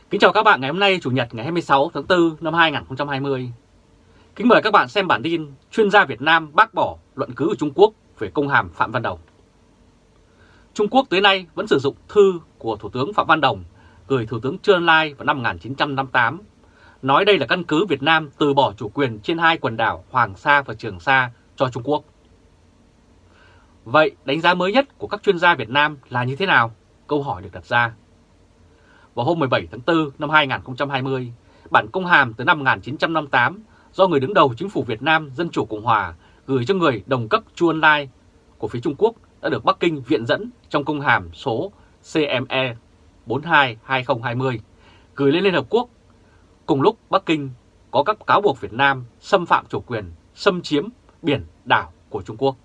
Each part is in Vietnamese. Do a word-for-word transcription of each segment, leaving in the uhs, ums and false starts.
Kính chào các bạn ngày hôm nay Chủ nhật ngày hai mươi sáu tháng tư năm hai nghìn không trăm hai mươi. Kính mời các bạn xem bản tin chuyên gia Việt Nam bác bỏ luận cứ của Trung Quốc về công hàm Phạm Văn Đồng. Trung Quốc tới nay vẫn sử dụng thư của Thủ tướng Phạm Văn Đồng gửi Thủ tướng Chư Ân Lai vào năm một nghìn chín trăm năm mươi tám, nói đây là căn cứ Việt Nam từ bỏ chủ quyền trên hai quần đảo Hoàng Sa và Trường Sa cho Trung Quốc. Vậy đánh giá mới nhất của các chuyên gia Việt Nam là như thế nào? Câu hỏi được đặt ra. Vào hôm mười bảy tháng tư năm hai nghìn không trăm hai mươi, bản công hàm từ năm một nghìn chín trăm năm mươi tám do người đứng đầu chính phủ Việt Nam Dân chủ Cộng hòa gửi cho người đồng cấp Chư Ân Lai của phía Trung Quốc đã được Bắc Kinh viện dẫn trong công hàm số C M E bốn hai hai không hai không gửi lên Liên Hợp Quốc. Cùng lúc Bắc Kinh có các cáo buộc Việt Nam xâm phạm chủ quyền, xâm chiếm biển đảo của Trung Quốc.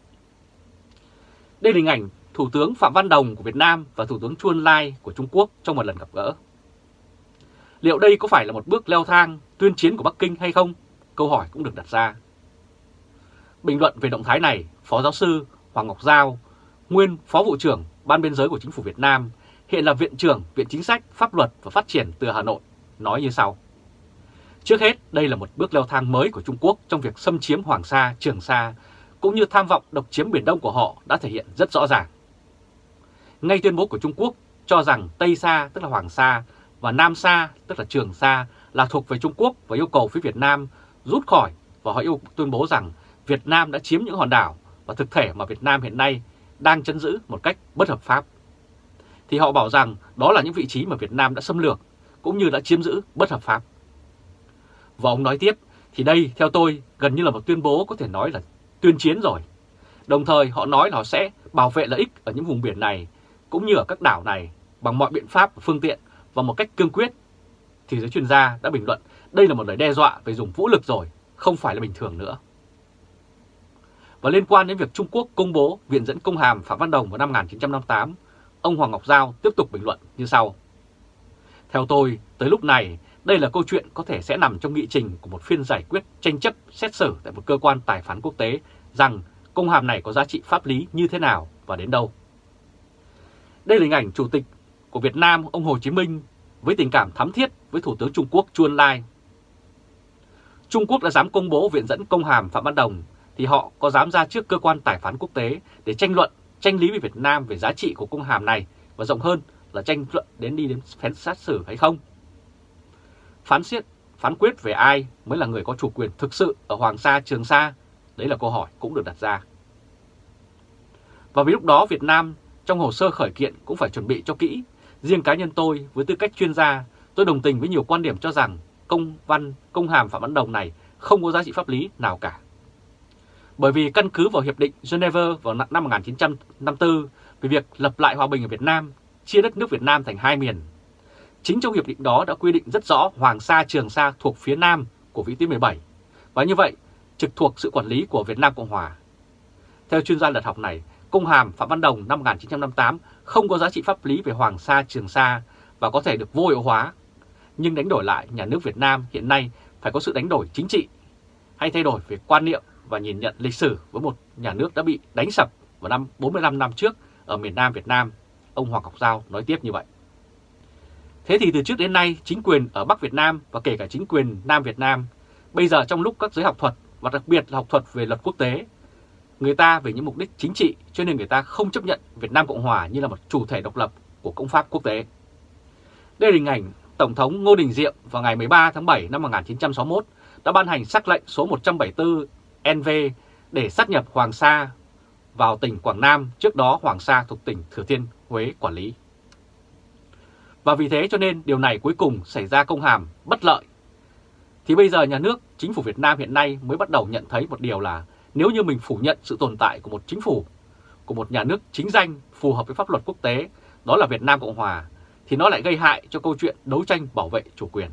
Đây là hình ảnh Thủ tướng Phạm Văn Đồng của Việt Nam và Thủ tướng Chư Ân Lai của Trung Quốc trong một lần gặp gỡ. Liệu đây có phải là một bước leo thang tuyên chiến của Bắc Kinh hay không? Câu hỏi cũng được đặt ra. Bình luận về động thái này, Phó giáo sư Hoàng Ngọc Giao, nguyên Phó Vụ trưởng Ban Biên giới của Chính phủ Việt Nam, hiện là Viện trưởng Viện Chính sách, Pháp luật và Phát triển từ Hà Nội, nói như sau. Trước hết, đây là một bước leo thang mới của Trung Quốc trong việc xâm chiếm Hoàng Sa, Trường Sa, cũng như tham vọng độc chiếm Biển Đông của họ đã thể hiện rất rõ ràng. Ngay tuyên bố của Trung Quốc cho rằng Tây Sa tức là Hoàng Sa và Nam Sa tức là Trường Sa là thuộc về Trung Quốc và yêu cầu phía Việt Nam rút khỏi, và họ yêu tuyên bố rằng Việt Nam đã chiếm những hòn đảo và thực thể mà Việt Nam hiện nay đang trấn giữ một cách bất hợp pháp. Thì họ bảo rằng đó là những vị trí mà Việt Nam đã xâm lược cũng như đã chiếm giữ bất hợp pháp. Và ông nói tiếp, thì đây theo tôi gần như là một tuyên bố có thể nói là tuyên chiến rồi. Đồng thời họ nói là họ sẽ bảo vệ lợi ích ở những vùng biển này cũng như ở các đảo này bằng mọi biện pháp và phương tiện và một cách cương quyết. Thì giới chuyên gia đã bình luận đây là một lời đe dọa về dùng vũ lực rồi, không phải là bình thường nữa. Và liên quan đến việc Trung Quốc công bố viện dẫn công hàm Phạm Văn Đồng vào năm một nghìn chín trăm năm mươi tám, ông Hoàng Ngọc Giao tiếp tục bình luận như sau. Theo tôi, tới lúc này, đây là câu chuyện có thể sẽ nằm trong nghị trình của một phiên giải quyết tranh chấp xét xử tại một cơ quan tài phán quốc tế rằng công hàm này có giá trị pháp lý như thế nào và đến đâu. Đây là hình ảnh Chủ tịch của Việt Nam, ông Hồ Chí Minh, với tình cảm thắm thiết với Thủ tướng Trung Quốc Chư Ân Lai. Trung Quốc đã dám công bố viện dẫn công hàm Phạm Văn Đồng, thì họ có dám ra trước cơ quan tài phán quốc tế để tranh luận, tranh lý với Việt Nam về giá trị của công hàm này và rộng hơn là tranh luận đến đi đến phán xét xử hay không? Phán xét, phán quyết về ai mới là người có chủ quyền thực sự ở Hoàng Sa, Trường Sa? Đấy là câu hỏi cũng được đặt ra. Và vì lúc đó Việt Nam trong hồ sơ khởi kiện cũng phải chuẩn bị cho kỹ. Riêng cá nhân tôi với tư cách chuyên gia, tôi đồng tình với nhiều quan điểm cho rằng công văn, công hàm Phạm Văn Đồng này không có giá trị pháp lý nào cả. Bởi vì căn cứ vào Hiệp định Geneva vào năm một nghìn chín trăm năm mươi tư về việc lập lại hòa bình ở Việt Nam, chia đất nước Việt Nam thành hai miền. Chính trong hiệp định đó đã quy định rất rõ Hoàng Sa, Trường Sa thuộc phía Nam của vĩ tuyến mười bảy, và như vậy trực thuộc sự quản lý của Việt Nam Cộng Hòa. Theo chuyên gia luật học này, công hàm Phạm Văn Đồng năm một nghìn chín trăm năm mươi tám không có giá trị pháp lý về Hoàng Sa, Trường Sa và có thể được vô hiệu hóa. Nhưng đánh đổi lại, nhà nước Việt Nam hiện nay phải có sự đánh đổi chính trị hay thay đổi về quan niệm và nhìn nhận lịch sử với một nhà nước đã bị đánh sập vào năm bốn mươi lăm năm trước ở miền Nam Việt Nam. Ông Hoàng Ngọc Giao nói tiếp như vậy. Thế thì từ trước đến nay, chính quyền ở Bắc Việt Nam và kể cả chính quyền Nam Việt Nam, bây giờ trong lúc các giới học thuật và đặc biệt là học thuật về luật quốc tế, người ta vì những mục đích chính trị cho nên người ta không chấp nhận Việt Nam Cộng Hòa như là một chủ thể độc lập của công pháp quốc tế. Đây là hình ảnh Tổng thống Ngô Đình Diệm vào ngày mười ba tháng bảy năm một nghìn chín trăm sáu mươi mốt đã ban hành sắc lệnh số một trăm bảy mươi tư N V để sát nhập Hoàng Sa vào tỉnh Quảng Nam, trước đó Hoàng Sa thuộc tỉnh Thừa Thiên Huế quản lý. Và vì thế cho nên điều này cuối cùng xảy ra công hàm bất lợi. Thì bây giờ nhà nước, chính phủ Việt Nam hiện nay mới bắt đầu nhận thấy một điều là nếu như mình phủ nhận sự tồn tại của một chính phủ, của một nhà nước chính danh phù hợp với pháp luật quốc tế, đó là Việt Nam Cộng Hòa, thì nó lại gây hại cho câu chuyện đấu tranh bảo vệ chủ quyền.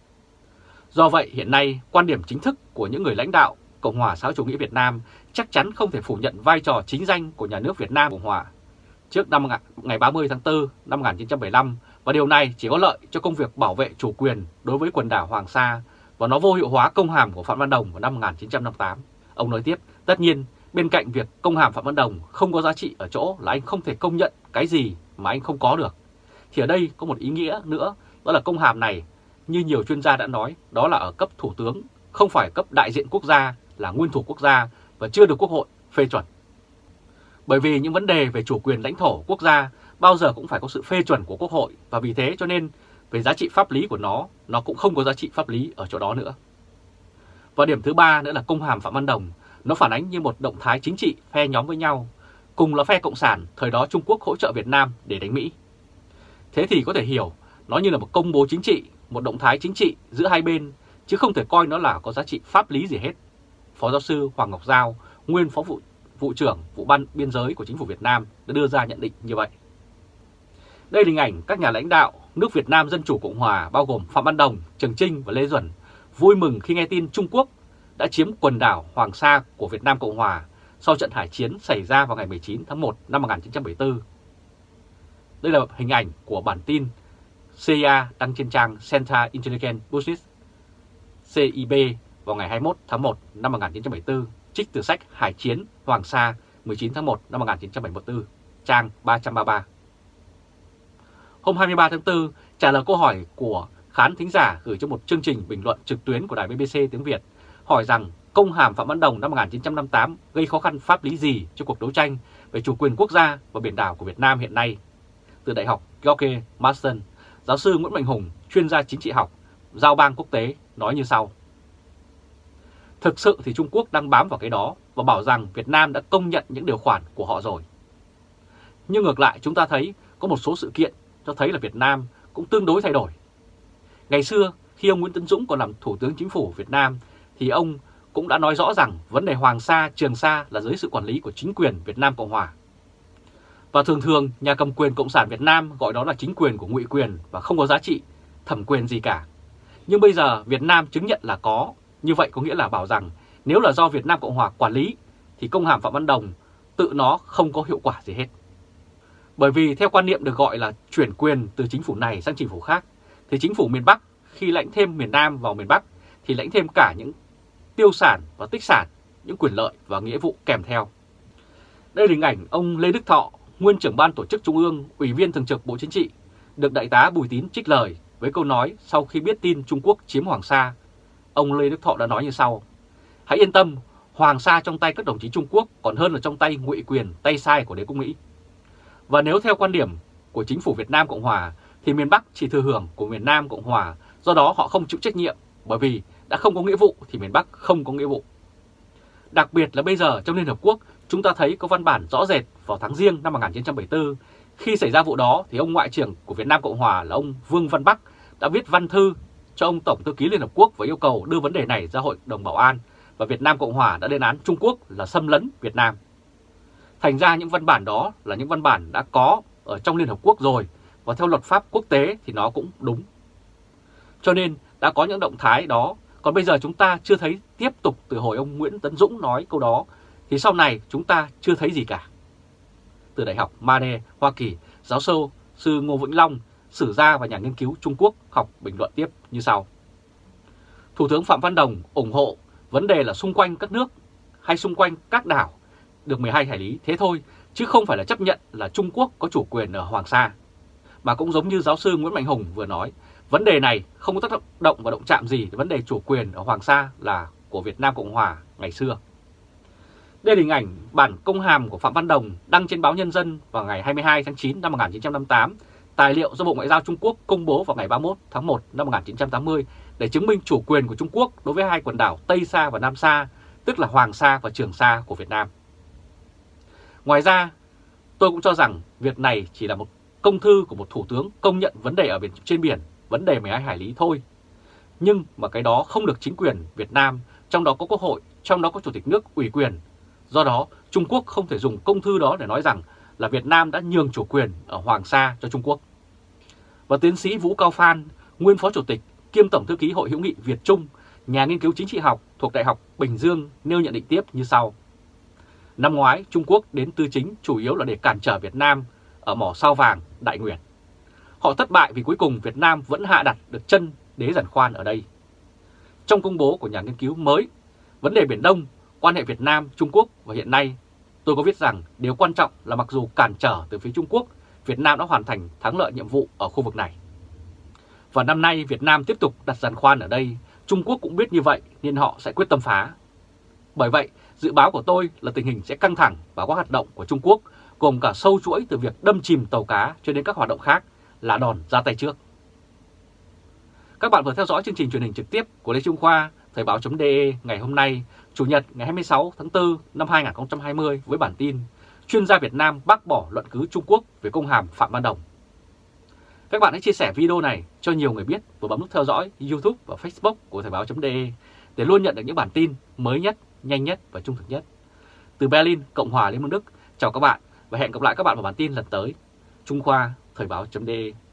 Do vậy hiện nay quan điểm chính thức của những người lãnh đạo Cộng hòa xã hội chủ nghĩa Việt Nam chắc chắn không thể phủ nhận vai trò chính danh của nhà nước Việt Nam Cộng Hòa trước năm ngày ba mươi tháng tư năm một nghìn chín trăm bảy mươi lăm, và điều này chỉ có lợi cho công việc bảo vệ chủ quyền đối với quần đảo Hoàng Sa, và nó vô hiệu hóa công hàm của Phạm Văn Đồng vào năm một nghìn chín trăm năm mươi tám. Ông nói tiếp, tất nhiên bên cạnh việc công hàm Phạm Văn Đồng không có giá trị ở chỗ là anh không thể công nhận cái gì mà anh không có được, thì ở đây có một ý nghĩa nữa đó là công hàm này, như nhiều chuyên gia đã nói, đó là ở cấp thủ tướng, không phải cấp đại diện quốc gia là nguyên thủ quốc gia và chưa được Quốc hội phê chuẩn. Bởi vì những vấn đề về chủ quyền lãnh thổ quốc gia bao giờ cũng phải có sự phê chuẩn của Quốc hội, và vì thế cho nên về giá trị pháp lý của nó, nó cũng không có giá trị pháp lý ở chỗ đó nữa. Và điểm thứ ba nữa là công hàm Phạm Văn Đồng, nó phản ánh như một động thái chính trị phe nhóm với nhau, cùng là phe Cộng sản, thời đó Trung Quốc hỗ trợ Việt Nam để đánh Mỹ. Thế thì có thể hiểu nó như là một công bố chính trị, một động thái chính trị giữa hai bên, chứ không thể coi nó là có giá trị pháp lý gì hết. Phó giáo sư Hoàng Ngọc Giao, nguyên phó vụ, vụ trưởng vụ ban biên giới của chính phủ Việt Nam đã đưa ra nhận định như vậy. Đây là hình ảnh các nhà lãnh đạo nước Việt Nam Dân Chủ Cộng Hòa bao gồm Phạm Văn Đồng, Trường Chinh và Lê Duẩn vui mừng khi nghe tin Trung Quốc đã chiếm quần đảo Hoàng Sa của Việt Nam Cộng Hòa sau trận hải chiến xảy ra vào ngày mười chín tháng một năm một nghìn chín trăm bảy mươi tư. Đây là hình ảnh của bản tin xê i a đăng trên trang Central Intelligence Business C I B vào ngày hai mươi mốt tháng một năm một nghìn chín trăm bảy mươi tư, trích từ sách Hải chiến Hoàng Sa mười chín tháng một năm một nghìn chín trăm bảy mươi tư, trang ba trăm ba mươi ba. Hôm hai mươi ba tháng tư, trả lời câu hỏi của khán thính giả gửi cho một chương trình bình luận trực tuyến của đài bê bê xê tiếng Việt, hỏi rằng công hàm Phạm Văn Đồng năm một nghìn chín trăm năm mươi tám gây khó khăn pháp lý gì cho cuộc đấu tranh về chủ quyền quốc gia và biển đảo của Việt Nam hiện nay. Từ Đại học George Mason, giáo sư Nguyễn Mạnh Hùng, chuyên gia chính trị học, giao bang quốc tế, nói như sau. Thực sự thì Trung Quốc đang bám vào cái đó và bảo rằng Việt Nam đã công nhận những điều khoản của họ rồi. Nhưng ngược lại chúng ta thấy có một số sự kiện cho thấy là Việt Nam cũng tương đối thay đổi. Ngày xưa khi ông Nguyễn Tấn Dũng còn làm Thủ tướng Chính phủ Việt Nam thì ông cũng đã nói rõ rằng vấn đề Hoàng Sa, Trường Sa là dưới sự quản lý của chính quyền Việt Nam Cộng Hòa. Và thường thường nhà cầm quyền Cộng sản Việt Nam gọi đó là chính quyền của ngụy quyền và không có giá trị, thẩm quyền gì cả. Nhưng bây giờ Việt Nam chứng nhận là có, như vậy có nghĩa là bảo rằng nếu là do Việt Nam Cộng Hòa quản lý thì công hàm Phạm Văn Đồng tự nó không có hiệu quả gì hết. Bởi vì theo quan niệm được gọi là chuyển quyền từ chính phủ này sang chính phủ khác, thì chính phủ miền Bắc khi lãnh thêm miền Nam vào miền Bắc thì lãnh thêm cả những tiêu sản và tích sản, những quyền lợi và nghĩa vụ kèm theo. Đây là hình ảnh ông Lê Đức Thọ, nguyên trưởng ban tổ chức Trung ương, Ủy viên Thường trực Bộ Chính trị, được Đại tá Bùi Tín trích lời với câu nói sau khi biết tin Trung Quốc chiếm Hoàng Sa. Ông Lê Đức Thọ đã nói như sau: hãy yên tâm, Hoàng Sa trong tay các đồng chí Trung Quốc còn hơn là trong tay ngụy quyền, tay sai của đế quốc Mỹ. Và nếu theo quan điểm của chính phủ Việt Nam Cộng Hòa thì miền Bắc chỉ thừa hưởng của miền Nam Cộng Hòa, do đó họ không chịu trách nhiệm, bởi vì đã không có nghĩa vụ thì miền Bắc không có nghĩa vụ. Đặc biệt là bây giờ trong Liên Hợp Quốc chúng ta thấy có văn bản rõ rệt vào tháng Giêng năm một nghìn chín trăm bảy mươi tư. Khi xảy ra vụ đó thì ông Ngoại trưởng của Việt Nam Cộng Hòa là ông Vương Văn Bắc đã viết văn thư cho ông Tổng thư ký Liên Hợp Quốc và yêu cầu đưa vấn đề này ra Hội đồng Bảo an, và Việt Nam Cộng Hòa đã lên án Trung Quốc là xâm lấn Việt Nam. Thành ra những văn bản đó là những văn bản đã có ở trong Liên Hợp Quốc rồi, và theo luật pháp quốc tế thì nó cũng đúng. Cho nên đã có những động thái đó, còn bây giờ chúng ta chưa thấy tiếp tục từ hồi ông Nguyễn Tấn Dũng nói câu đó, thì sau này chúng ta chưa thấy gì cả. Từ Đại học Made, Hoa Kỳ, giáo sư sư Ngô Vĩnh Long, sử gia và nhà nghiên cứu Trung Quốc học bình luận tiếp như sau. Thủ tướng Phạm Văn Đồng ủng hộ vấn đề là xung quanh các nước hay xung quanh các đảo được mười hai hải lý thế thôi, chứ không phải là chấp nhận là Trung Quốc có chủ quyền ở Hoàng Sa. Mà cũng giống như giáo sư Nguyễn Mạnh Hùng vừa nói, vấn đề này không có tác động và động chạm gì đến vấn đề chủ quyền ở Hoàng Sa là của Việt Nam Cộng Hòa ngày xưa. Đây là hình ảnh bản công hàm của Phạm Văn Đồng đăng trên báo Nhân dân vào ngày hai mươi hai tháng chín năm một nghìn chín trăm năm mươi tám, tài liệu do Bộ Ngoại giao Trung Quốc công bố vào ngày ba mươi mốt tháng một năm một nghìn chín trăm tám mươi để chứng minh chủ quyền của Trung Quốc đối với hai quần đảo Tây Sa và Nam Sa, tức là Hoàng Sa và Trường Sa của Việt Nam. Ngoài ra, tôi cũng cho rằng việc này chỉ là một công thư của một thủ tướng công nhận vấn đề ở biển trên biển, vấn đề mười hai hải lý thôi. Nhưng mà cái đó không được chính quyền Việt Nam, trong đó có Quốc hội, trong đó có Chủ tịch nước ủy quyền. Do đó, Trung Quốc không thể dùng công thư đó để nói rằng là Việt Nam đã nhường chủ quyền ở Hoàng Sa cho Trung Quốc. Và tiến sĩ Vũ Cao Phan, nguyên Phó Chủ tịch kiêm Tổng thư ký Hội hữu nghị Việt Trung, nhà nghiên cứu chính trị học thuộc Đại học Bình Dương nêu nhận định tiếp như sau. Năm ngoái, Trung Quốc đến tư chính chủ yếu là để cản trở Việt Nam ở mỏ sao vàng Đại Nguyệt. Họ thất bại vì cuối cùng Việt Nam vẫn hạ đặt được chân đế giàn khoan ở đây. Trong công bố của nhà nghiên cứu mới, vấn đề Biển Đông, quan hệ Việt Nam-Trung Quốc và hiện nay, tôi có viết rằng điều quan trọng là mặc dù cản trở từ phía Trung Quốc, Việt Nam đã hoàn thành thắng lợi nhiệm vụ ở khu vực này. Và năm nay Việt Nam tiếp tục đặt giàn khoan ở đây, Trung Quốc cũng biết như vậy nên họ sẽ quyết tâm phá. Bởi vậy, dự báo của tôi là tình hình sẽ căng thẳng và các hoạt động của Trung Quốc gồm cả sâu chuỗi từ việc đâm chìm tàu cá cho đến các hoạt động khác là đòn ra tay trước. Các bạn vừa theo dõi chương trình truyền hình trực tiếp của Lê Trung Khoa, Thời báo.de ngày hôm nay, Chủ nhật ngày hai mươi sáu tháng tư năm hai nghìn không trăm hai mươi với bản tin chuyên gia Việt Nam bác bỏ luận cứ Trung Quốc về công hàm Phạm Văn Đồng. Các bạn hãy chia sẻ video này cho nhiều người biết và bấm nút theo dõi YouTube và Facebook của Thời báo.de để luôn nhận được những bản tin mới nhất, nhanh nhất và trung thực nhất. Từ Berlin, Cộng hòa Liên bang Đức, chào các bạn và hẹn gặp lại các bạn vào bản tin lần tới. Trung Khoa, Thời báo.de.